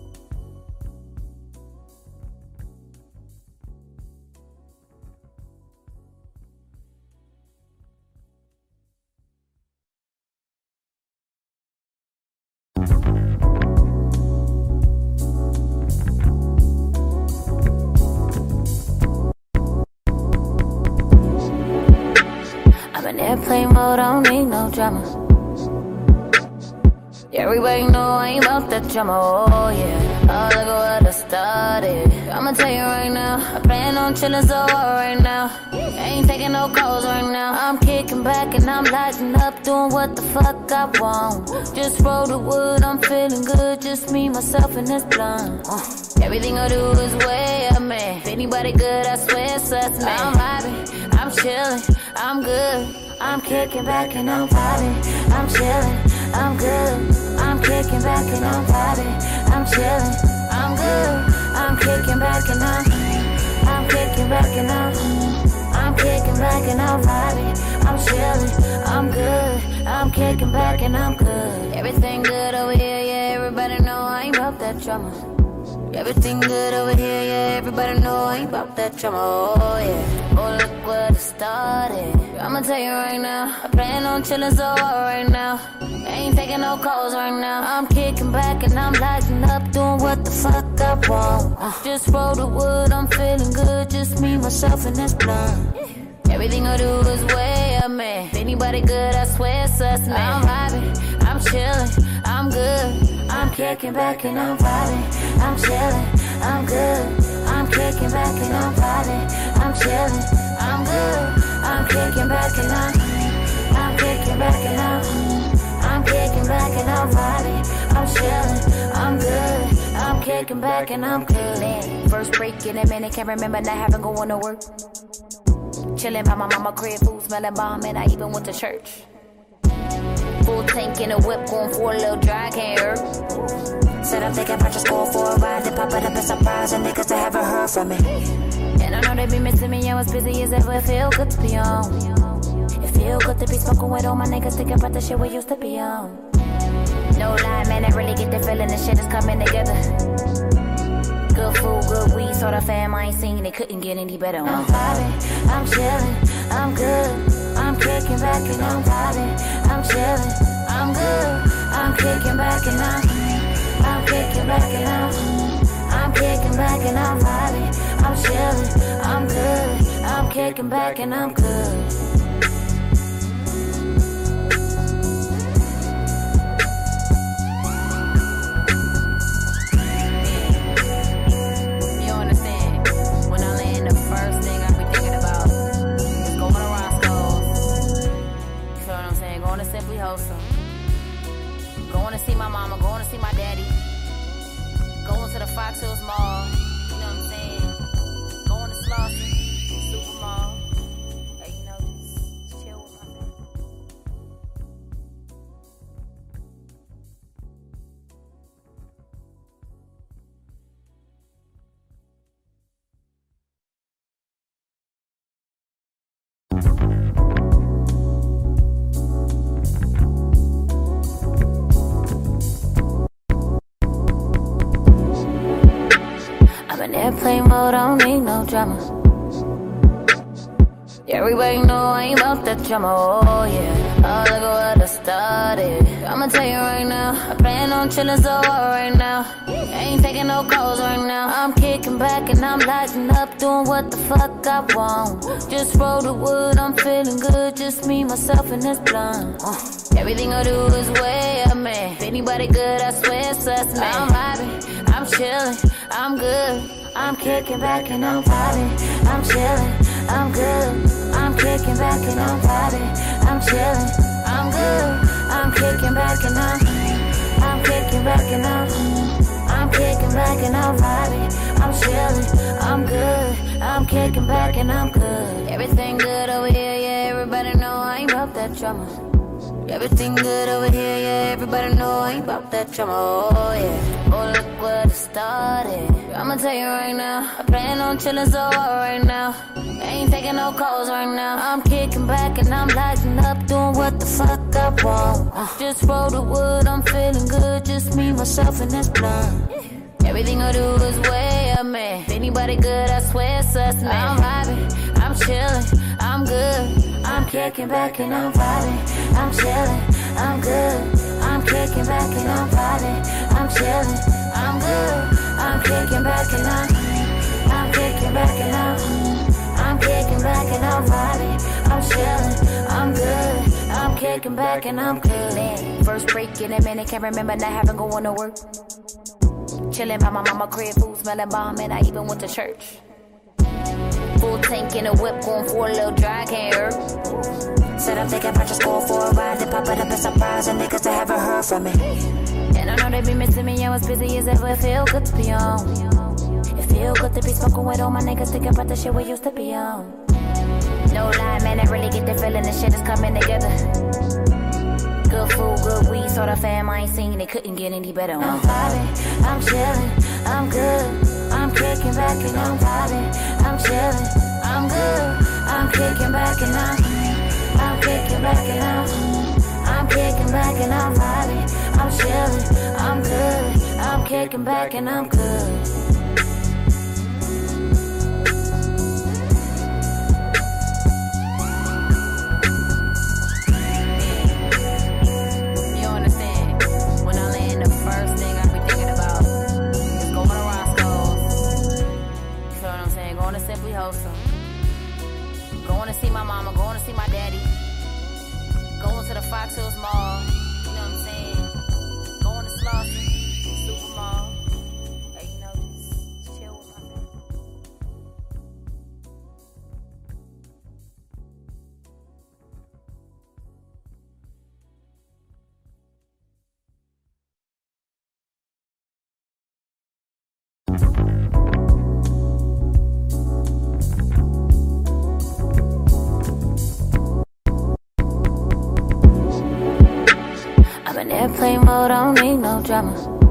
I'm in airplane mode, I don't need no drama. Everybody know I ain't about that drama, oh yeah. Oh, look at what I started. I'ma tell you right now, I plan on chillin' so hard right now. Ain't taking no calls right now. I'm kicking back and I'm lighting up, doing what the fuck I want. Just roll the wood, I'm feeling good, just me, myself, and this blunt. uh. Everything I do is way up, man. If anybody good, I swear it's us, man. I'm vibing, I'm chillin', I'm good. I'm kicking back and I'm vibing, I'm chillin', I'm good. I'm kicking back and I'm vibing, I'm chillin', I'm good. I'm kicking back and I'm, I'm kicking back and I'm, I'm kicking back and I'm vibing, I'm chillin', I'm good. I'm kicking back and I'm good. Everything good over here, yeah. Everybody know I ain't about that drama. Everything good over here, yeah. Everybody know I ain't about that drama, oh yeah. Oh, look where it started. I'ma tell you right now, I plan on chillin' so hard right now. Ain't taking no calls right now. I'm kicking back and I'm lighting up, doing what the fuck I want. uh, Just roll the wood, I'm feeling good, just me, myself, and this blunt. Everything I do is way up, man. If anybody good, I swear it's us, man. I'm vibing, I'm chillin', I'm good. I'm kicking back and I'm vibing, I'm chillin', I'm good. I'm kicking back and I'm vibing, I'm chillin', I'm good. I'm kicking back and I'm, I'm kicking back and I'm, I'm kicking back and I'm vibing, I'm chillin', I'm good. I'm kicking back and I'm good. First break in a minute, can't remember not having going to work. Chillin' by my mama crib, food smelling bomb, and I even went to church. Full tank in a whip, going for a little dry, can't hurt. Said I'm thinking about just going for a ride, then pop it up and surprise, and niggas that haven't heard from me. And I know they be missing me, I was busy as ever, it feel good to be on. It feel good to be smoking with all my niggas, thinking about the shit we used to be on. No lie, man, I really get the feeling the shit is coming together. Good food, good weed, sort of fam I ain't seen, they couldn't get any better. I'm vibing, I'm chillin', I'm good. I'm kicking back and I'm vibing, I'm chillin', I'm good. I'm kicking back and I'm, I'm kicking back and I'm, I'm kicking back and I'm vibing, I'm chillin', I'm good. I'm kicking back and I'm good. Going to see my mama, going to see my daddy. Going to the Fox Hills Mall, you know what I'm saying? Going to Slauson, Super Mall. Hey, you know, just chill with my family. You airplane mode, I don't need no drama. Everybody know I ain't about that drama, oh yeah. Oh, look at what I started. I'ma tell you right now, I plan on chillin' so hard right now. Ain't taking no calls right now. I'm kicking back and I'm lighting up, doing what the fuck I want. Just roll the wood, I'm feeling good. Just me, myself, and this blunt. uh. Everything I do is way up, man. If anybody good, I swear it's us, man. I'm vibing, I'm chillin', I'm good. I'm kicking back and I'm vibing, I'm chillin', I'm good. I'm kicking back and I'm vibing, I'm chillin', I'm good. I'm kicking back and I'm, I'm kicking back and I'm, I'm kicking back and I'm vibing, I'm chillin', I'm good. I'm kicking back and I'm good. Everything good over here, yeah. Everybody know I ain't about that drama. Everything good over here, yeah. Everybody know I ain't about that drama, oh yeah. Oh, look what it started. I'ma tell you right now, I plan on chillin' so hard right now. Ain't taking no calls right now. I'm kicking back and I'm lighting up, doing what the fuck I want. uh, Just roll the wood, I'm feeling good. Just me, myself, and this blunt. Everything I do is way up, man. If anybody good, I swear it's us, man. I'm vibing, I'm chillin', I'm good. I'm kicking back and I'm vibing, I'm chillin', I'm good. I'm kicking back and I'm vibing, I'm chillin', I'm good. I'm kicking back and I'm, I'm kicking back and I'm, I'm kicking back and I'm vibing, I'm chillin', I'm good. I'm kicking back and I'm good. Man, first break in a minute, can't remember not having going to work. Chillin' by my mama crib, food smelling bomb, and I even went to church. Full tank in a whip, going for a little dry, can't hurt. Said I'm thinking about just going for a ride, then pop it up and surprise and niggas that haven't heard from me. And I know they be missing me, I was busy as ever, it feel good to be on. It feel good to be smoking with all my niggas, thinking about the shit we used to be on. No lie, man, I really get the feeling the shit is coming together. Good food, good weed, sort of fam I ain't seen, it couldn't get any better. I'm vibing, I'm chillin', I'm good. I'm kicking back and I'm vibing, I'm chillin', I'm good. I'm kicking back and I'm, I'm kicking back and I'm, I'm kicking back and I'm vibing, I'm chillin', I'm good. I'm kicking back and I'm good. Going to see my mama, going to see my daddy. Going to the Fox Hills Mall, you know what I'm saying? Going to Slauson, Super Mall. Hey, you know, just chill with my family. Airplane mode, I don't need no drama.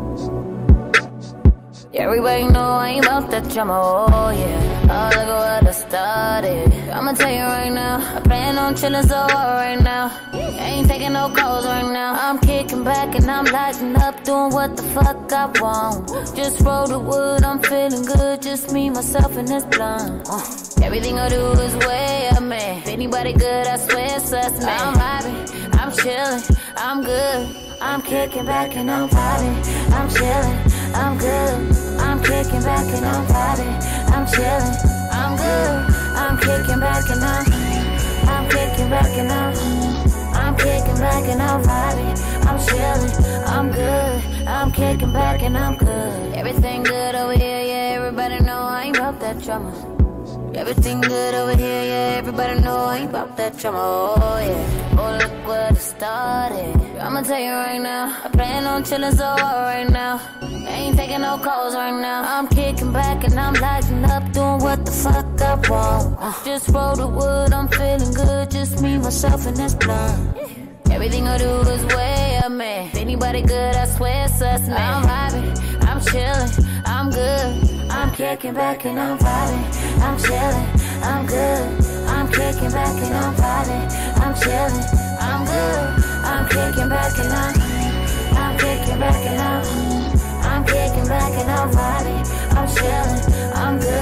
Everybody know I ain't about that drama, oh yeah. Oh, look at what I started. I'ma tell you right now, I plan on chillin' so hard right now. Ain't taking no calls right now. I'm kicking back and I'm lighting up, doing what the fuck I want. Just roll the wood, I'm feeling good. Just me, myself, and this blunt. uh, Everything I do is way up, man. If anybody good, I swear it's us, man. I'm vibing, I'm chillin', I'm good. I'm kicking back and I'm vibing, I'm chillin', I'm good. I'm kicking back and I'm vibing, I'm chillin', I'm good. I'm kicking back and I'm, I'm kicking back and I'm, I'm kicking back and I'm vibing, I'm chillin', I'm good. I'm kicking back and I'm good. Everything good over here, yeah. Everybody know I ain't about that drama. Everything good over here, yeah. Everybody know I ain't about that drama, oh yeah. Oh, look what it started. I'ma tell you right now, I plan on chillin' so hard right now. Ain't taking no calls right now. I'm kicking back and I'm lighting up, doing what the fuck I want. uh, Just roll the wood, I'm feeling good. Just me, myself, and this blunt. Everything I do is way up, man. If anybody good, I swear it's us, man. I'm vibing, I'm chillin', I'm good. I'm kicking back and I'm vibing, I'm chillin', I'm good. I'm kicking back and I'm vibing, I'm chillin', I'm good. I'm kicking back and I'm, I'm kicking back and I'm, I'm kicking back and I'm vibing, I'm chillin', I'm good.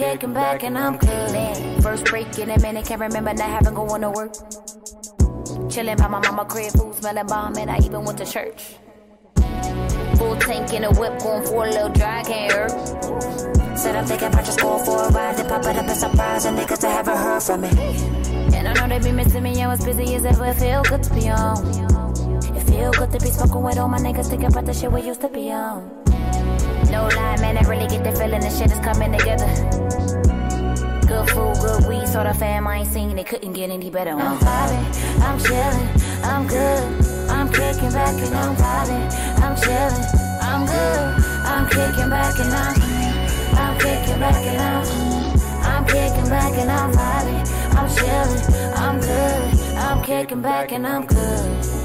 kicking back and I'm good. Man, first break in a minute, can't remember not having going to work. Chilling by my mama crib, food smelling bomb, and I even went to church. Full tank in a whip, going for a little dry, can't hurt. Said I'm thinking about just going for a ride, then pop it up and surprise and niggas that haven't heard from me. And I know they be missing me, I'm as busy as ever, it feel good to be on. It feel good to be smoking with all my niggas, thinking about the shit we used to be on. No lie, man, I really get the feeling the shit is coming together. Good food, good weed, sort of fam I ain't seen, they couldn't get any better. I'm vibing, I'm chilling, I'm good. I'm kicking back and I'm vibing, I'm chilling, I'm good. I'm kicking back and I'm, I'm kicking back and I'm, I'm kicking back and I'm vibing, I'm chilling, I'm good. I'm kicking back and I'm good.